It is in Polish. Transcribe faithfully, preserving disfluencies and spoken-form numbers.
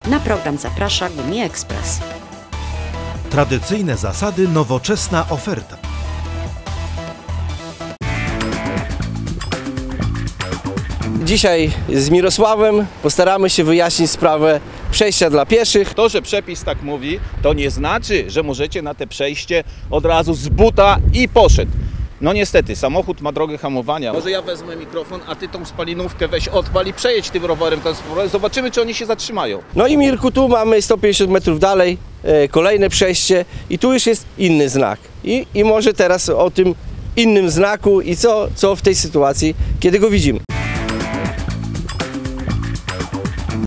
Na program zaprasza Gumi Ekspres. Tradycyjne zasady, nowoczesna oferta. Dzisiaj z Mirosławem postaramy się wyjaśnić sprawę przejścia dla pieszych. To, że przepis tak mówi, to nie znaczy, że możecie na te przejście od razu z buta i poszedł. No niestety, samochód ma drogę hamowania. Może ja wezmę mikrofon, a ty tą spalinówkę weź odpal i przejedź tym rowerem. Zobaczymy, czy oni się zatrzymają. No i Mirku, tu mamy sto pięćdziesiąt metrów dalej, e, kolejne przejście i tu już jest inny znak. I, i może teraz o tym innym znaku i co, co w tej sytuacji, kiedy go widzimy.